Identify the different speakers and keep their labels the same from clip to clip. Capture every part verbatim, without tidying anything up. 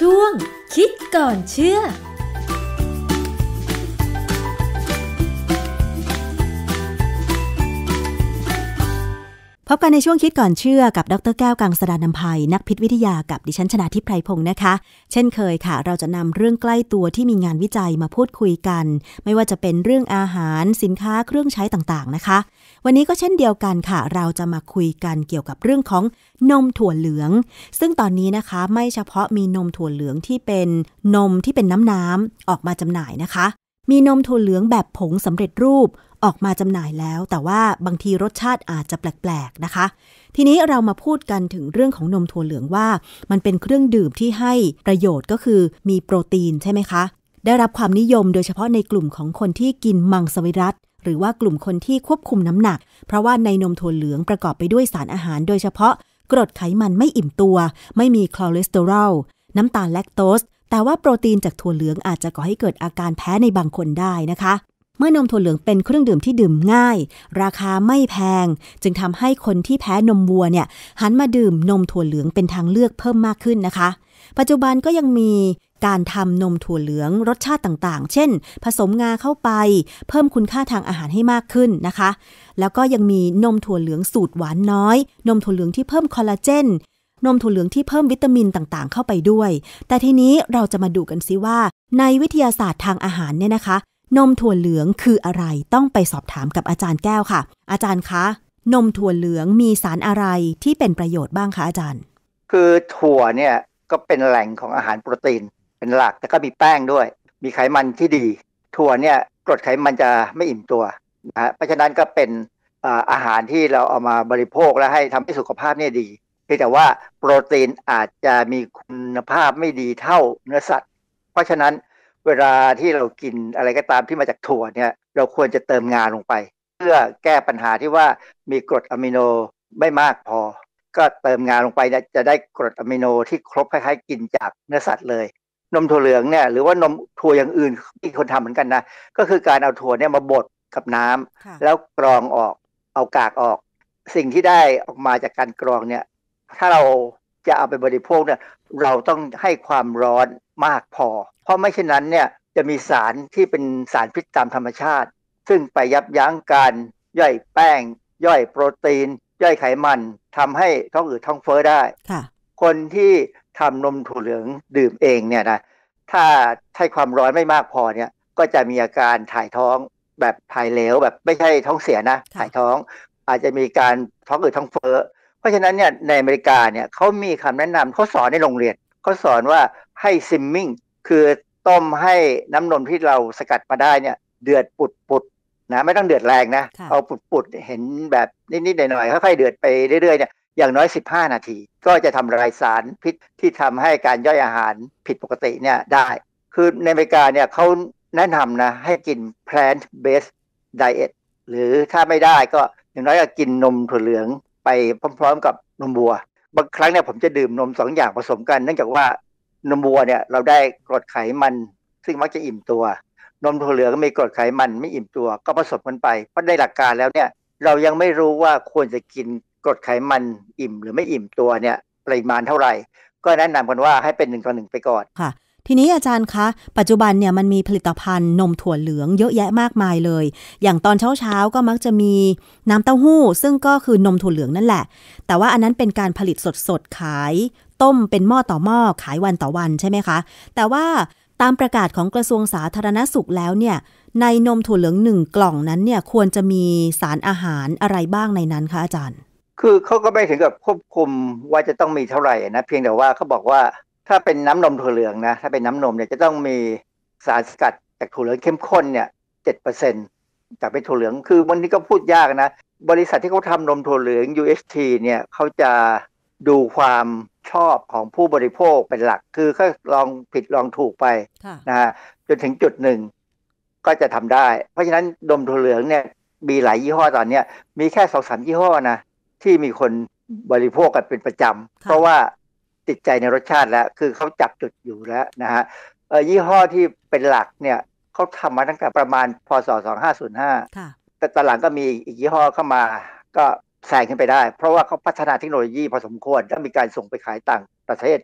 Speaker 1: ช่วงคิดก่อนเชื่อพบกันในช่วงคิดก่อนเชื่อกับดร.แก้วกังสดาลอำไพนักพิษวิทยากับดิฉันชนาธิปไพรพงศ์นะคะเช่นเคยค่ะเราจะนำเรื่องใกล้ตัวที่มีงานวิจัยมาพูดคุยกันไม่ว่าจะเป็นเรื่องอาหารสินค้าเครื่องใช้ต่างๆนะคะวันนี้ก็เช่นเดียวกันค่ะเราจะมาคุยกันเกี่ยวกับเรื่องของนมถั่วเหลืองซึ่งตอนนี้นะคะไม่เฉพาะมีนมถั่วเหลืองที่เป็นนมที่เป็นน้ำๆออกมาจำหน่ายนะคะมีนมถั่วเหลืองแบบผงสำเร็จรูปออกมาจำหน่ายแล้วแต่ว่าบางทีรสชาติอาจจะแปลกๆนะคะทีนี้เรามาพูดกันถึงเรื่องของนมถั่วเหลืองว่ามันเป็นเครื่องดื่มที่ให้ประโยชน์ก็คือมีโปรตีนใช่ไหมคะได้รับความนิยมโดยเฉพาะในกลุ่มของคนที่กินมังสวิรัติหรือว่ากลุ่มคนที่ควบคุมน้ำหนักเพราะว่าในนมถั่วเหลืองประกอบไปด้วยสารอาหารโดยเฉพาะกรดไขมันไม่อิ่มตัวไม่มีคอเลสเตอรอลน้ำตาลแลคโตสแต่ว่าโปรตีนจากถั่วเหลืองอาจจะก่อให้เกิดอาการแพ้ในบางคนได้นะคะเมื่อนมถั่วเหลืองเป็นเครื่องดื่มที่ดื่มง่ายราคาไม่แพงจึงทำให้คนที่แพ้นมวัวเนี่ยหันมาดื่มนมถั่วเหลืองเป็นทางเลือกเพิ่มมากขึ้นนะคะปัจจุบันก็ยังมีการทำนมถั่วเหลืองรสชาติต่างๆเช่นผสมงาเข้าไปเพิ่มคุณค่าทางอาหารให้มากขึ้นนะคะแล้วก็ยังมีนมถั่วเหลืองสูตรหวานน้อยนมถั่วเหลืองที่เพิ่มคอลลาเจนนมถั่วเหลืองที่เพิ่มวิตามินต่างๆเข้าไปด้วยแต่ทีนี้เราจะมาดูกันซิว่าในวิทยาศาสตร์ทางอาหารเนี่ยนะคะนมถั่วเหลืองคืออะไรต้องไปสอบถามกับอาจารย์แก้วค่ะอาจารย์คะนมถั่วเหลืองมีสารอะไรที่เป็นประโยชน์บ้างคะอาจารย์
Speaker 2: คือถั่วเนี่ยก็เป็นแหล่งของอาหารโปรตีนเป็นหลักแต่ก็มีแป้งด้วยมีไขมันที่ดีถั่วเนี่ยกรดไขมันจะไม่อิ่มตัวนะเพราะฉะนั้นก็เป็นอาหารที่เราเอามาบริโภคและให้ทำให้สุขภาพเนี่ยดีแต่ว่าโปรตีนอาจจะมีคุณภาพไม่ดีเท่าเนื้อสัตว์เพราะฉะนั้นเวลาที่เรากินอะไรก็ตามที่มาจากถั่วเนี่ยเราควรจะเติมงาลงไปเพื่อแก้ปัญหาที่ว่ามีกรดอะมิโนไม่มากพอก็เติมงาลงไปจะได้กรดอะมิโนที่ครบคล้ายๆกินจากเนื้อสัตว์เลยนมถั่วเหลืองเนี่ยหรือว่านมถั่วอย่างอื่นที่คนทำเหมือนกันนะก็คือการเอาถั่วเนี่ยมาบดกับน้ำแล้วกรองออกเอากากออกสิ่งที่ได้ออกมาจากการกรองเนี่ยถ้าเราจะเอาไปบริโภคเนี่ยเราต้องให้ความร้อนมากพอเพราะไม่เช่นนั้นเนี่ยจะมีสารที่เป็นสารพิษตามธรรมชาติซึ่งไปยับยั้งการย่อยแป้งย่อยโปรตีนย่อยไขมันทำให้ท้องอืดท้องเฟ้อได้คนที่ทำนมถั่วเหลืองดื่มเองเนี่ยนะถ้าให้ความร้อนไม่มากพอเนี่ยก็จะมีอาการถ่ายท้องแบบถ่ายเหลวแบบไม่ใช่ท้องเสียนะถ่ายท้องอาจจะมีการท้องอืดท้องเฟ้อเพราะฉะนั้นเนี่ยในอเมริกาเนี่ยเขามีคำแนะนำเขาสอนในโรงเรียนเขาสอนว่าให้ซิมมิ่งคือต้มให้น้ำนมที่เราสกัดมาได้เนี่ยเดือดปุดๆนะไม่ต้องเดือดแรงนะเอาปุดๆเห็นแบบนิดๆหน่อยๆค่อยๆเดือดไปเรื่อยๆเนี่ยอย่างน้อยสิบห้านาทีก็จะทำลายสารพิษที่ทำให้การย่อยอาหารผิดปกติเนี่ยได้คือในอเมริกาเนี่ยเขาแนะนำนะให้กิน plant based diet หรือถ้าไม่ได้ก็อย่างน้อยก็กินนมถั่วเหลืองไปพร้อมๆกับนมวัวบางครั้งเนี่ยผมจะดื่มนมสองอย่างผสมกันเนื่องจากว่านมวัวเนี่ยเราได้กรดไขมันซึ่งมักจะอิ่มตัวนมถั่วเหลืองมีกรดไขมันไม่อิ่มตัวก็ผสมกันไปเพราะในหลักการแล้วเนี่ยเรายังไม่รู้ว่าควรจะกินกรดไขมันอิ่มหรือไม่อิ่มตัวเนี่ยปริมาณเท่าไหร่ก็แนะนำกันว่าให้เป็นหนึ่งต่อหนึ่งไปก่อน
Speaker 1: ค่ะทีนี้อาจารย์คะปัจจุบันเนี่ยมันมีผลิตภัณฑ์นมถั่วเหลืองเยอะแยะมากมายเลยอย่างตอนเช้าๆก็มักจะมีน้ำเต้าหู้ซึ่งก็คือนมถั่วเหลืองนั่นแหละแต่ว่าอันนั้นเป็นการผลิตสดๆขายต้มเป็นหม้อต่อหม้อขายวันต่อวันใช่ไหมคะแต่ว่าตามประกาศของกระทรวงสาธารณสุขแล้วเนี่ยในนมถั่วเหลืองหนึ่งกล่องนั้นเนี่ยควรจะมีสารอาหารอะไรบ้างในนั้นคะอาจารย์
Speaker 2: คือเขาก็ไม่ถึงกับควบคุมว่าจะต้องมีเท่าไหร่นะเพียงแต่ว่าเขาบอกว่าถ้าเป็นน้ำนมถั่วเหลืองนะถ้าเป็นน้ำนมเนี่ยจะต้องมีสารสกัดจากถั่วเหลืองเข้มข้นเนี่ย เจ็ดเปอร์เซ็นต์ จากเป็นถั่วเหลืองคือวันนี้ก็พูดยากนะบริษัทที่เขาทำนมถั่วเหลือง ยู เอช ที เนี่ยเขาจะดูความชอบของผู้บริโภคเป็นหลักคือเขาลองผิดลองถูกไปนะฮะจนถึงจุดหนึ่งก็จะทำได้เพราะฉะนั้นนมถั่วเหลืองเนี่ยมีหลายยี่ห้อตอนนี้มีแค่ สองถึงสาม ยี่ห้อนะที่มีคนบริโภคกันเป็นประจำเพราะว่าติดใจในรสชาติแล้วคือเขาจับจุดอยู่แล้วนะฮะเอ่อยี่ห้อที่เป็นหลักเนี่ยเขาทำมาตั้งแต่ประมาณพ.ศ. สองพันห้าร้อยห้าแต่ตอนหลังก็มีอีกยี่ห้อเข้ามาก็แซงขึ้นไปได้เพราะว่าเขาพัฒนาเทคโนโลยีพอสมควรแล้วมีการส่งไปขายต่างประเทศกัน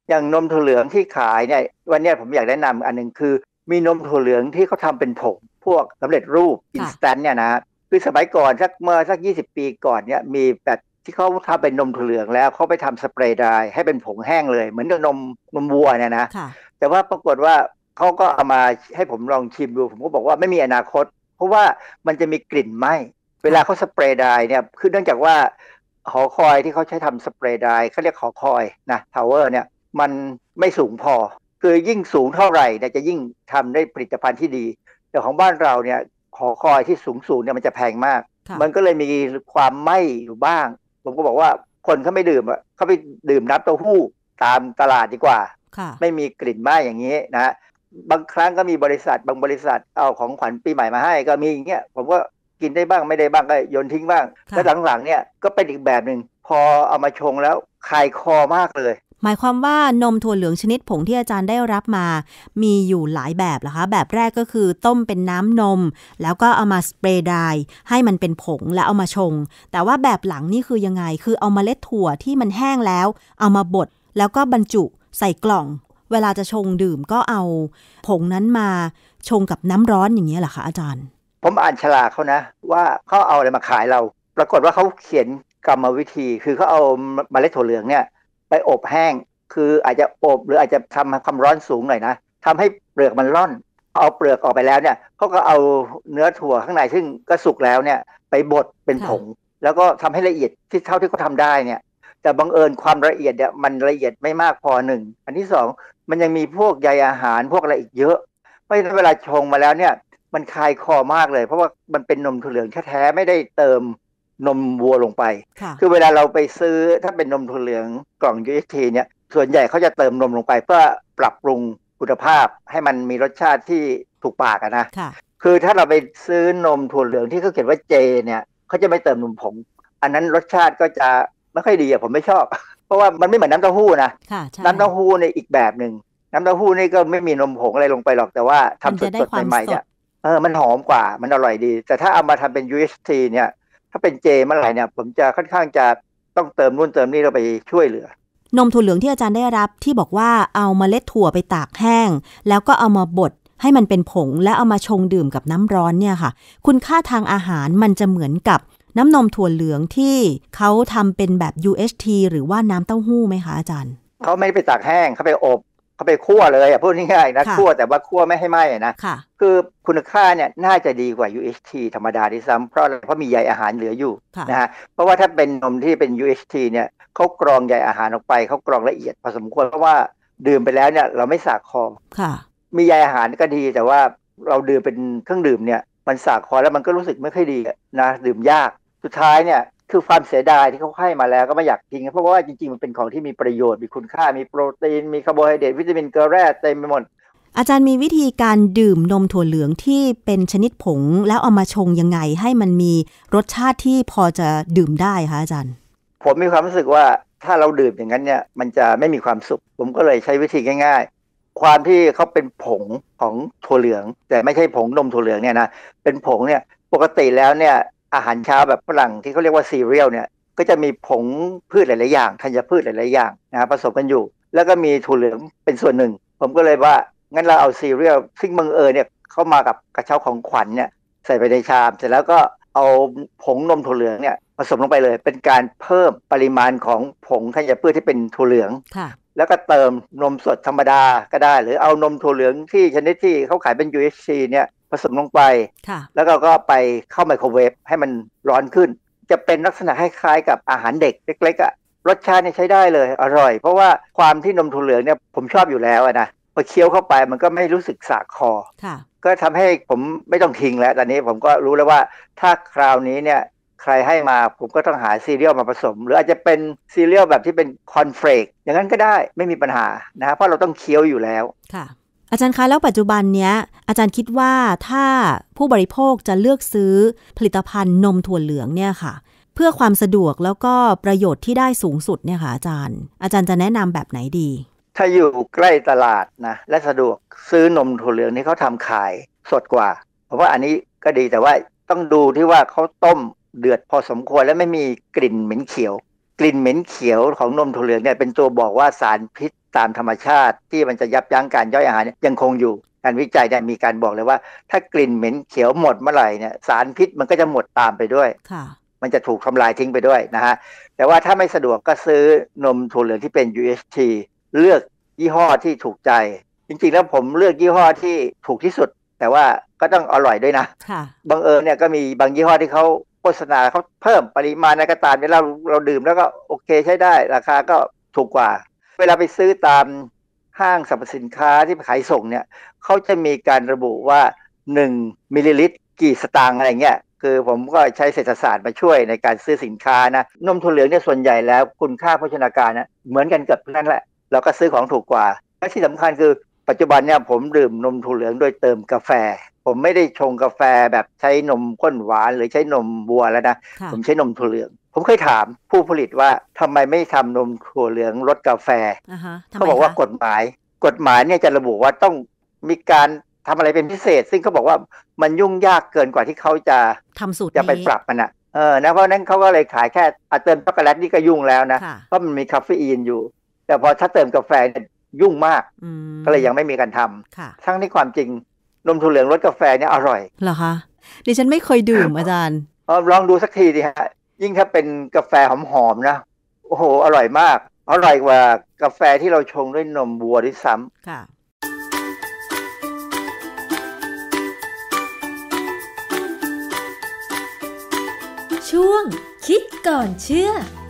Speaker 2: อย่างนมถั่วเหลืองที่ขายเนี่ยวันนี้ผมอยากแนะนำอันนึงคือมีนมถั่วเหลืองที่เขาทำเป็นผงพวกสำเร็จรูปอินสแตนต์เนี่ยนะคือสมัยก่อนสักเมื่อสักยี่สิบปีก่อนเนี่ยมีแบบที่เขาทำเป็นนมถั่วเหลืองแล้วเขาไปทำสเปรย์ไดร์ให้เป็นผงแห้งเลยเหมือนกับนมนมวัวเนี่ยนะแต่ว่าปรากฏว่าเขาก็เอามาให้ผมลองชิมดูผมก็บอกว่าไม่มีอนาคตเพราะว่ามันจะมีกลิ่นไหม้เวลาเขาสเปรย์ไดร์เนี่ยคือเนื่องจากว่าหอคอยที่เขาใช้ทำสเปรย์ไดร์เขาเรียกหอคอยนะทาวเวอร์เนี่ยมันไม่สูงพอคือยิ่งสูงเท่าไหร่เนี่ยจะยิ่งทำได้ผลิตภัณฑ์ที่ดีแต่ของบ้านเราเนี่ยหอคอยที่สูงสูงเนี่ยมันจะแพงมากมันก็เลยมีความไหม้อยู่บ้างผมก็บอกว่าคนเขาไม่ดื่มอ่ะเขาไปดื่มน้ำเต้าหู้ตามตลาดดีกว่าไม่มีกลิ่นไหม้อย่างนี้นะบางครั้งก็มีบริษัทบางบริษัทเอาของขวัญปีใหม่มาให้ก็มีอย่างเงี้ยผมก็กินได้บ้างไม่ได้บ้างก็โยนทิ้งบ้างแล้วหลังๆเนี่ยก็เป็นอีกแบบหนึ่งพอเอามาชงแล้วคายคอมากเลย
Speaker 1: หมายความว่านมถั่วเหลืองชนิดผงที่อาจารย์ได้รับมามีอยู่หลายแบบเหรอคะแบบแรกก็คือต้มเป็นน้ำนมแล้วก็เอามาสเปรย์ไดร์ให้มันเป็นผงแล้วเอามาชงแต่ว่าแบบหลังนี่คือยังไงคือเอาเมล็ดถั่วที่มันแห้งแล้วเอามาบดแล้วก็บรรจุใส่กล่องเวลาจะชงดื่มก็เอาผงนั้นมาชงกับน้ำร้อนอย่างนี้เหรอคะอาจารย์
Speaker 2: ผมอ่านฉลากเขานะว่าเขาเอาอะไรมาขายเราปรากฏว่าเขาเขียนกรรมวิธีคือเขาเอาเมล็ดถั่วเหลืองเนี่ยไปอบแห้งคืออาจจะอบหรืออาจจะทำความร้อนสูงหน่อยนะทำให้เปลือกมันร่อนเอาเปลือกออกไปแล้วเนี่ยเขาก็เอาเนื้อถั่วข้างในซึ่งก็สุกแล้วเนี่ยไปบดเป็นผงแล้วก็ทำให้ละเอียดที่เท่าที่เขาทำได้เนี่ยแต่บังเอิญความละเอียดเนี่ยมันละเอียดไม่มากพอหนึ่งอันที่สองมันยังมีพวกใยอาหารพวกอะไรอีกเยอะเพราะฉะนั้นเวลาชงมาแล้วเนี่ยมันคายคอมากเลยเพราะว่ามันเป็นนมถั่วเหลืองแท้ๆไม่ได้เติมนมวัวลงไปคือเวลาเราไปซื้อถ้าเป็นนมถั่วเหลืองกล่อง ยู เอช ที เนี่ยส่วนใหญ่เขาจะเติมนมลงไปเพื่อปรับปรุงคุณภาพให้มันมีรสชาติที่ถูกปากนะคือถ้าเราไปซื้อนมถั่วเหลืองที่เขาเขียนว่าเจเนี่ยเขาจะไม่เติมนมผงอันนั้นรสชาติก็จะไม่ค่อยดีอะผมไม่ชอบเพราะว่ามันไม่เหมือนน้ำเต้าหู้นะน้ำเต้าหู้ในอีกแบบหนึ่งน้ำเต้าหู้นี่ก็ไม่มีนมผงอะไรลงไปหรอกแต่ว่าทำสดๆใหม่ๆเนี่ยเออมันหอมกว่ามันอร่อยดีแต่ถ้าเอามาทำเป็น ยู เอช ที เนี่ยถ้าเป็นเจเมื่อไหร่เนี่ยผมจะค่อนข้างจะต้องเติมนู่นเติมนี่เราไปช่วยเหลือน
Speaker 1: มถั่วเหลืองที่อาจารย์ได้รับที่บอกว่าเอาเมล็ดถั่วไปตากแห้งแล้วก็เอามาบดให้มันเป็นผงแล้วเอามาชงดื่มกับน้ำร้อนเนี่ยค่ะคุณค่าทางอาหารมันจะเหมือนกับน้ำนมถั่วเหลืองที่เขาทำเป็นแบบ ยู เอช ที หรือว่าน้ำเต้าหู้ไหมคะอาจารย์
Speaker 2: เขาไม่ไปตากแห้งเขาไปอบเขาไปคั่วเลยอ่ะพูดง่ายๆนะคั่วแต่ว่าคั่วไม่ให้ไหม้นะคือคุณค่าเนี่ยน่าจะดีกว่า ยู เอช ที ธรรมดาที่ซ้ำเพราะเพราะมีใยอาหารเหลืออยู่นะฮะเพราะว่าถ้าเป็นนมที่เป็น ยู เอช ที เนี่ยเขากรองใยอาหารออกไปเขากรองละเอียดพอสมควรเพราะว่าดื่มไปแล้วเนี่ยเราไม่สากคอมีใยอาหารก็ดีแต่ว่าเราดื่มเป็นเครื่องดื่มเนี่ยมันสากคอแล้วมันก็รู้สึกไม่ค่อยดีนะดื่มยากสุดท้ายเนี่ยคือความเสียดายที่เขาให้มาแล้วก็ไม่อยากทิ้งเพราะว่าจริงๆมันเป็นของที่มีประโยชน์มีคุณค่ามีโปรตีนมีคาร์โบไฮเดรตวิตามินเกลือแร่เต็มไปหมด
Speaker 1: อาจารย์มีวิธีการดื่มนมถั่วเหลืองที่เป็นชนิดผงแล้วเอามาชงยังไงให้มันมีรสชาติที่พอจะดื่มได้คะอาจารย์
Speaker 2: ผมมีความรู้สึกว่าถ้าเราดื่มอย่างนั้นเนี่ยมันจะไม่มีความสุขผมก็เลยใช้วิธีง่ายๆความที่เขาเป็นผงของถั่วเหลืองแต่ไม่ใช่ผงนมถั่วเหลืองเนี่ยนะเป็นผงเนี่ยปกติแล้วเนี่ยอาหารเช้าแบบฝรั่งที่เขาเรียกว่าซีเรียลเนี่ยก็จะมีผงพืชหลายๆอย่างธัญพืชหลายๆอย่างนะผสมกันอยู่แล้วก็มีถั่วเหลืองเป็นส่วนหนึ่งผมก็เลยว่างั้นเราเอาซีเรียลซึ่งบังเอิญเนี่ยเข้ามากับกระเช้าของขวัญเนี่ยใส่ไปในชามเสร็จแล้วก็เอาผงนมถั่วเหลืองเนี่ยผสมลงไปเลยเป็นการเพิ่มปริมาณของผงธัญพืชที่เป็นถั่วเหลืองแล้วก็เติมนมสดธรรมดาก็ได้หรือเอานมถั่วเหลืองที่ชนิดที่เขาขายเป็น ยู เอช ที เนี่ยผสมลงไปแล้วก็ก็ไปเข้าไมโครเวฟให้มันร้อนขึ้นจะเป็นลักษณะคล้ายๆกับอาหารเด็กเล็กๆอ่ะรสชาติเนี่ยใช้ได้เลยอร่อยเพราะว่าความที่นมถั่วเหลืองเนี่ยผมชอบอยู่แล้วนะพอเคี้ยวเข้าไปมันก็ไม่รู้สึกสากคอก็ทำให้ผมไม่ต้องทิ้งแล้วตอนนี้ผมก็รู้แล้วว่าถ้าคราวนี้เนี่ยใครให้มาผมก็ต้องหาซีเรียลมาผสมหรืออาจจะเป็นซีเรียลแบบที่เป็นคอนเฟลกอย่างนั้นก็ได้ไม่มีปัญหานะเพราะเราต้องเคี้ยวอยู่แล้ว
Speaker 1: ค่ะอาจารย์คะแล้วปัจจุบันเนี้ยอาจารย์คิดว่าถ้าผู้บริโภคจะเลือกซื้อผลิตภัณฑ์นมถั่วเหลืองเนี่ยค่ะเพื่อความสะดวกแล้วก็ประโยชน์ที่ได้สูงสุดเนี่ยค่ะอาจารย์อาจารย์จะแนะนำแบบไหนดี
Speaker 2: ถ้าอยู่ใกล้ตลาดนะและสะดวกซื้อนมถั่วเหลืองที่เขาทำขายสดกว่าเพราะว่าอันนี้ก็ดีแต่ว่าต้องดูที่ว่าเขาต้มเดือดพอสมควรและไม่มีกลิ่นเหม็นเขียวกลิ่นเหม็นเขียวของนมถั่วเหลืองเนี่ยเป็นตัวบอกว่าสารพิษตามธรรมชาติที่มันจะยับยั้งการย่อยอาหารยังคงอยู่การวิจัยเนี่ยมีการบอกเลยว่าถ้ากลิ่นเหม็นเขียวหมดเมื่อไหร่เนี่ยสารพิษมันก็จะหมดตามไปด้วยมันจะถูกทำลายทิ้งไปด้วยนะฮะแต่ว่าถ้าไม่สะดวกก็ซื้อนมถั่วเหลืองที่เป็น ยู เอช ที เลือกยี่ห้อที่ถูกใจจริงๆแล้วผมเลือกยี่ห้อที่ถูกที่สุดแต่ว่าก็ต้องอร่อยด้วยนะบังเอิญเนี่ยก็มีบางยี่ห้อที่เขาโฆษณาเขาเพิ่มปริมาณในกระตานเวลาเราดื่มแล้วก็โอเคใช้ได้ราคาก็ถูกกว่าเวลาไปซื้อตามห้างสรรพสินค้าที่ขายส่งเนี่ยเขาจะมีการระบุว่าหนึ่งมิลลิลิตรกี่สตางค์อะไรเงี้ยคือผมก็ใช้เศรษฐศาสตร์มาช่วยในการซื้อสินค้านะนมถั่วเหลืองเนี่ยส่วนใหญ่แล้วคุณค่าโภชนาการนะเหมือนกันเกือบทุกนั้นแหละเราก็ซื้อของถูกกว่าและที่สำคัญคือปัจจุบันเนี่ยผมดื่มนมถั่วเหลืองโดยเติมกาแฟผมไม่ได้ชงกาแฟแบบใช้นมข้นหวานหรือใช้นมบัวแล้วนะผมใช้นมถั่วเหลืองผมเคยถามผู้ผลิตว่าทำไมไม่ทำนมถั่วเหลืองรสกาแฟ uh-huh. เขาบอกว่ากฎหมายกฎหมายเนี่ยจะระบุว่าต้องมีการทำอะไรเป็นพิเศษซึ่งเขาบอกว่ามันยุ่งยากเกินกว่าที่เขาจะ
Speaker 1: ทำสูตร
Speaker 2: จะไปปรับมันอ่ะเออนะเพราะนั้นเขาก็เลยขายแค่เติมช็อกโกแลตนี่ก็ยุ่งแล้วนะเพราะมันมีคาเฟอีนอยู่แต่พอถ้าเติมกาแฟเนี่ยยุ่งมากก็เลยยังไม่มีการทำทั้งที่ความจริงนมถั่วเหลืองรสกาแฟเนี่ยอร่อย
Speaker 1: เหรอคะดิฉันไม่เคยดื่ม อาจารย์
Speaker 2: ลองดูสักทีดิฮะยิ่งถ้าเป็นกาแฟหอมๆนะโอ้โหอร่อยมากอร่อยกว่ากาแฟที่เราชงด้วยนมวัวด้วยซ้ำค่ะ
Speaker 3: ช่วงคิดก่อนเชื่อ